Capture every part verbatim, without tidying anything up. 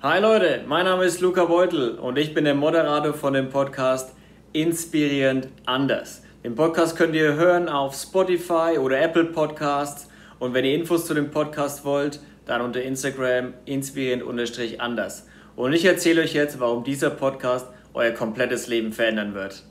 Hi Leute, mein Name ist Luca Beutel und ich bin der Moderator von dem Podcast Inspirierend Anders. Den Podcast könnt ihr hören auf Spotify oder Apple Podcasts und wenn ihr Infos zu dem Podcast wollt, dann unter Instagram inspirierend-anders. Und ich erzähle euch jetzt, warum dieser Podcast euer komplettes Leben verändern wird.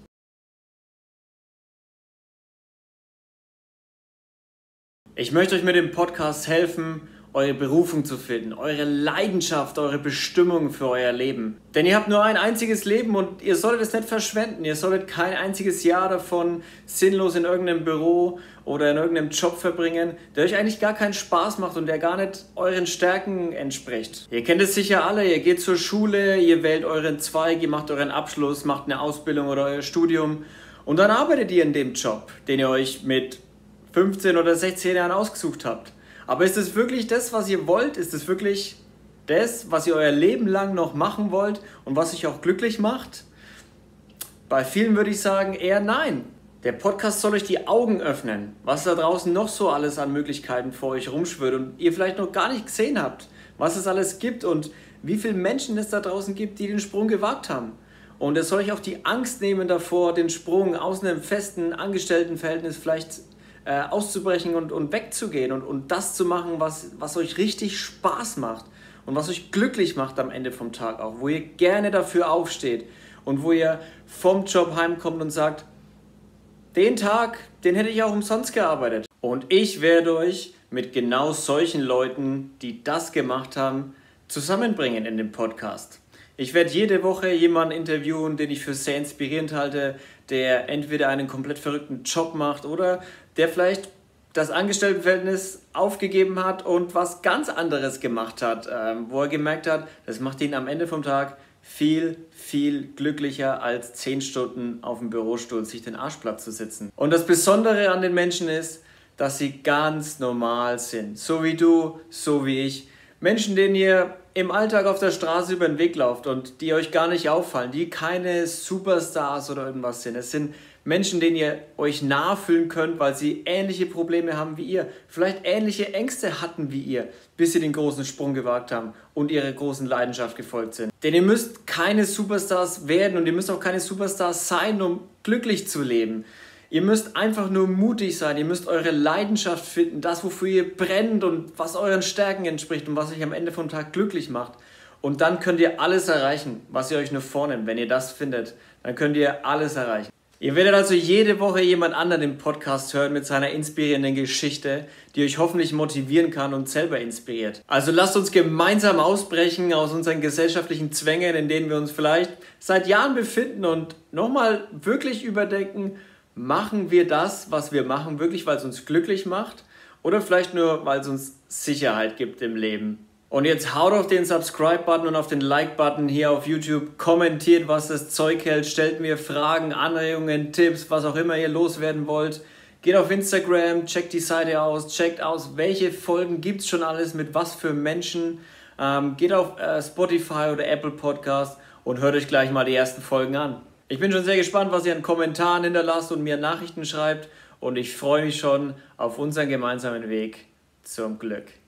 Ich möchte euch mit dem Podcast helfen, eure Berufung zu finden, eure Leidenschaft, eure Bestimmung für euer Leben. Denn ihr habt nur ein einziges Leben und ihr solltet es nicht verschwenden. Ihr solltet kein einziges Jahr davon sinnlos in irgendeinem Büro oder in irgendeinem Job verbringen, der euch eigentlich gar keinen Spaß macht und der gar nicht euren Stärken entspricht. Ihr kennt es sicher alle, ihr geht zur Schule, ihr wählt euren Zweig, ihr macht euren Abschluss, macht eine Ausbildung oder euer Studium und dann arbeitet ihr in dem Job, den ihr euch mit fünfzehn oder sechzehn Jahren ausgesucht habt. Aber ist es wirklich das, was ihr wollt? Ist es wirklich das, was ihr euer Leben lang noch machen wollt und was euch auch glücklich macht? Bei vielen würde ich sagen eher nein. Der Podcast soll euch die Augen öffnen, was da draußen noch so alles an Möglichkeiten vor euch rumschwirrt und ihr vielleicht noch gar nicht gesehen habt, was es alles gibt und wie viele Menschen es da draußen gibt, die den Sprung gewagt haben. Und es soll euch auch die Angst nehmen davor, den Sprung aus einem festen Angestelltenverhältnis vielleicht Äh, auszubrechen und, und wegzugehen und, und das zu machen, was, was euch richtig Spaß macht und was euch glücklich macht am Ende vom Tag auch, wo ihr gerne dafür aufsteht und wo ihr vom Job heimkommt und sagt, den Tag, den hätte ich auch umsonst gearbeitet. Und ich werde euch mit genau solchen Leuten, die das gemacht haben, zusammenbringen in dem Podcast. Ich werde jede Woche jemanden interviewen, den ich für sehr inspirierend halte, der entweder einen komplett verrückten Job macht oder der vielleicht das Angestelltenverhältnis aufgegeben hat und was ganz anderes gemacht hat, ähm, wo er gemerkt hat, das macht ihn am Ende vom Tag viel, viel glücklicher als zehn Stunden auf dem Bürostuhl sich den Arsch platt zu sitzen. Und das Besondere an den Menschen ist, dass sie ganz normal sind. So wie du, so wie ich. Menschen, denen ihr im Alltag auf der Straße über den Weg lauft und die euch gar nicht auffallen, die keine Superstars oder irgendwas sind. Es sind Menschen, denen ihr euch nachfühlen könnt, weil sie ähnliche Probleme haben wie ihr, vielleicht ähnliche Ängste hatten wie ihr, bis sie den großen Sprung gewagt haben und ihrer großen Leidenschaft gefolgt sind. Denn ihr müsst keine Superstars werden und ihr müsst auch keine Superstars sein, um glücklich zu leben. Ihr müsst einfach nur mutig sein, ihr müsst eure Leidenschaft finden, das, wofür ihr brennt und was euren Stärken entspricht und was euch am Ende vom Tag glücklich macht. Und dann könnt ihr alles erreichen, was ihr euch nur vornimmt. Wenn ihr das findet, dann könnt ihr alles erreichen. Ihr werdet also jede Woche jemand anderen im Podcast hören mit seiner inspirierenden Geschichte, die euch hoffentlich motivieren kann und selber inspiriert. Also lasst uns gemeinsam ausbrechen aus unseren gesellschaftlichen Zwängen, in denen wir uns vielleicht seit Jahren befinden und nochmal wirklich überdenken, machen wir das, was wir machen, wirklich, weil es uns glücklich macht oder vielleicht nur, weil es uns Sicherheit gibt im Leben? Und jetzt haut auf den Subscribe-Button und auf den Like-Button hier auf YouTube, kommentiert, was das Zeug hält, stellt mir Fragen, Anregungen, Tipps, was auch immer ihr loswerden wollt. Geht auf Instagram, checkt die Seite aus, checkt aus, welche Folgen gibt es schon alles, mit was für Menschen. Ähm, geht auf äh, Spotify oder Apple Podcast und hört euch gleich mal die ersten Folgen an. Ich bin schon sehr gespannt, was ihr an Kommentaren hinterlasst und mir Nachrichten schreibt und ich freue mich schon auf unseren gemeinsamen Weg zum Glück.